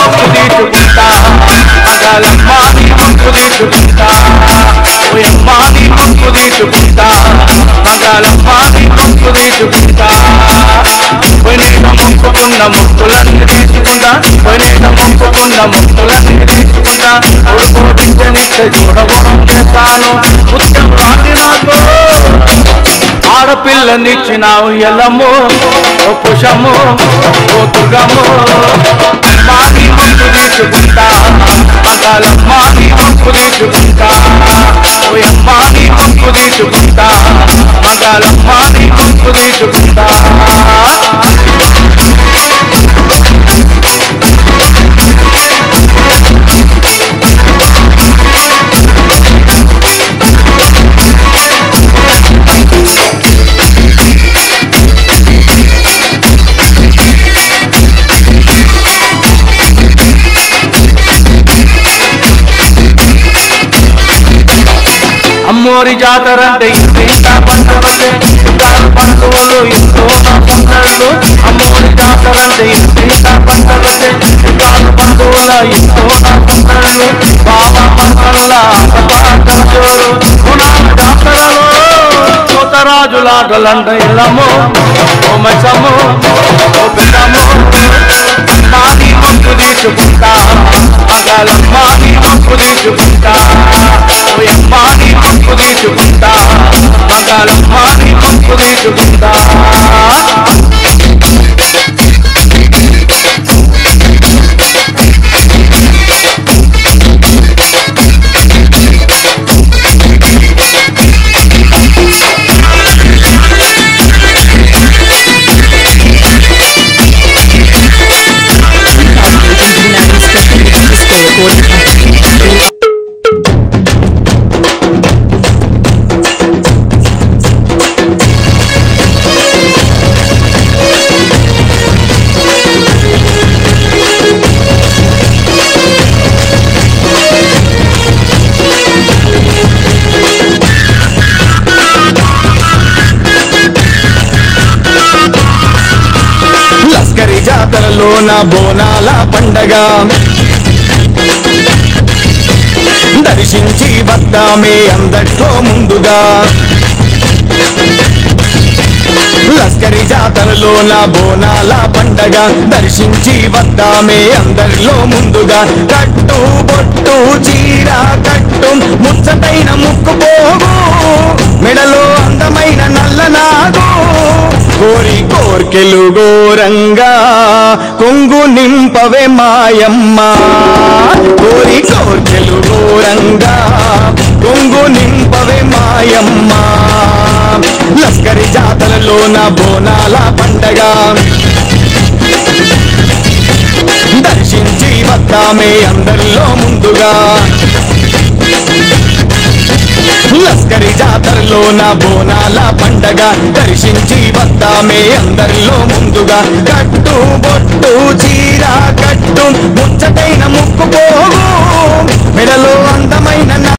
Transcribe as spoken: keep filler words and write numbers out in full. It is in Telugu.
మొక్కు తీసుకుంటా మగలమ్మా నీ మొక్కు తీసుకుంటా ఓయమ్మా నీ మొక్కు తీసుకుంటా మగలమ్మా నీ మొక్కు తీసుకుంటా పోయిన మొక్కుకున్న మొక్కులన్నీ తీసుకుంటా పోయిన మొక్కుకున్న మొక్కులన్నీ తీసుకుంటా కొడుకు బిడ్డనిస్తే చూడబోడం చేస్తాను ముత్యం రాటి నాకు ఆడపిల్లనిచ్చినావు ఎల్లమ్మో ఓ పుషము ఓ దుర్గము మా నీ మొక్కు తీసుకుంటా మగలమ్మా నీ మొక్కు తీసుకుంటా ఓయమ్మా నీ మొక్కు తీసుకుంటా మగలమ్మా నీ మొక్కు తీసుకుంటా అమ్మోరి జాతరంటే ఇంత పంటలంటే చుట్టాలు పండుగలు ఎంతో పంటలు అమ్మోరి జాతరంటే ఇంత పంటలంటే చుట్టాలు పండుగల ఎంతో పంటలు బాబా పంటల జోరు గుణాల జాతరలో కొత్తరాజులాటలంట ఎల్లమ్మో ఓ మచ్చమ్మో ఓ పిల్లమ్మో మా నీ మొక్కు తీసుకుంటా మగలమ్మా నీ మొక్కు తీసుకుంటా ఓయమ్మా నీ మొక్కు తీసుకుంటా మగలమ్మా నీ మొక్కు తీసుకుంటా జాతరలోన బోనాల పండగ దర్శించి వద్దామే అందట్లో ముందుగా లస్కరి జాతరలోన బోనాల పండగ దర్శించి వద్దామే అందరిలో ముందుగా కట్టు బొట్టు చీర కట్టు ముచ్చటైన ముక్కు పోగు మెడలో అందమైన నల్లనాగు కోరి కోర్కెలు గోరంగా కొంగు నింపవే మాయమ్మ కోరి కోర్కెలు గోరంగా కొంగు నింపవే మాయమ్మ లస్కరి జాతరలోన బోనాల పండగ దర్శించి వద్దామే అందరిలో ముందుగా లస్కరి జాతరలోన బోనాల పండగ దర్శించి వద్దామే అందరిలో ముందుగా కట్టు బొట్టు చీర కట్టు ముచ్చటైన ముక్కు పోగు మెడలో అందమైన